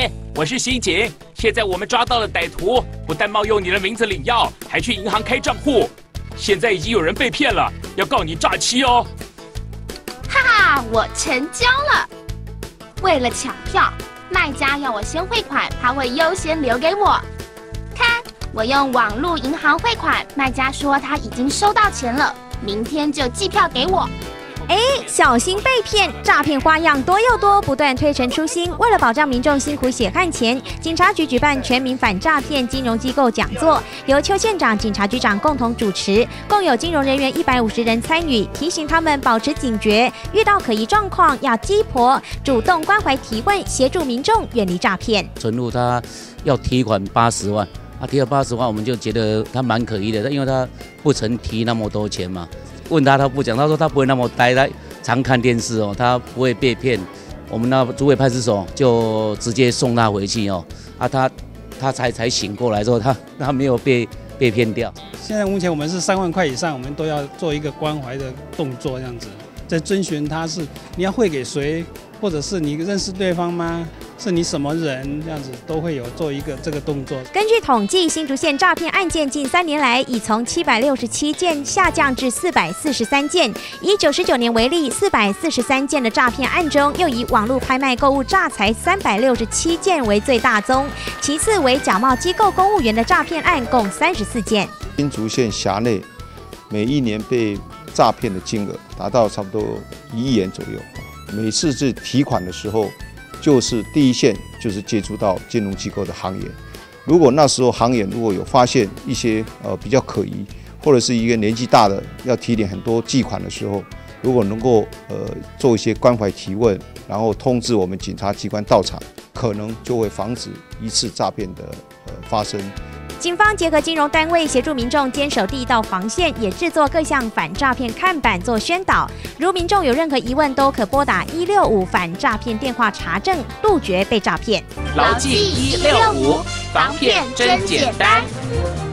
喂，我是刑警。现在我们抓到了歹徒，不但冒用你的名字领药，还去银行开账户。现在已经有人被骗了，要告你诈欺哦。 哈哈，我成交了。为了抢票，卖家要我先汇款，他会优先留给我。看，我用网络银行汇款，卖家说他已经收到钱了，明天就寄票给我。 哎，小心被骗！诈骗花样多又多，不断推陈出新。为了保障民众辛苦血汗钱，警察局举办全民反诈骗金融机构讲座，由邱县长、警察局长共同主持，共有金融人员150人参与，提醒他们保持警觉，遇到可疑状况要鸡婆，主动关怀提问，协助民众远离诈骗。 存户他要提款80万，提了80万，我们就觉得他蛮可疑的，因为他不曾提那么多钱嘛。问他不讲，他说他不会那么呆，他常看电视哦，他不会被骗。我们那竹北派出所就直接送他回去哦，他才醒过来之后，他没有被骗掉。 现在目前我们是3万块以上，我们都要做一个关怀的动作，这样子，在遵循他是你要汇给谁，或者是你认识对方吗？是你什么人？这样子都会有做一个这个动作。 根据统计，新竹县诈骗案件近3年来已从767件下降至443件。以99年为例，443件的诈骗案中，又以网络拍卖购物诈财367件为最大宗，其次为假冒机构公务员的诈骗案共34件。 新竹县辖内每一年被诈骗的金额达到差不多1亿元左右。每次是提款的时候，就是第一线就是接触到金融机构的行员，如果那时候行员如果有发现一些比较可疑，或者是一个年纪大的要提领很多寄款的时候，如果能够做一些关怀提问，然后通知我们警察机关到场，可能就会防止一次诈骗的发生。 警方结合金融单位协助民众坚守第一道防线，也制作各项反诈骗看板做宣导。如民众有任何疑问，都可拨打165反诈骗电话查证，杜绝被诈骗。 牢记165，防骗真简单。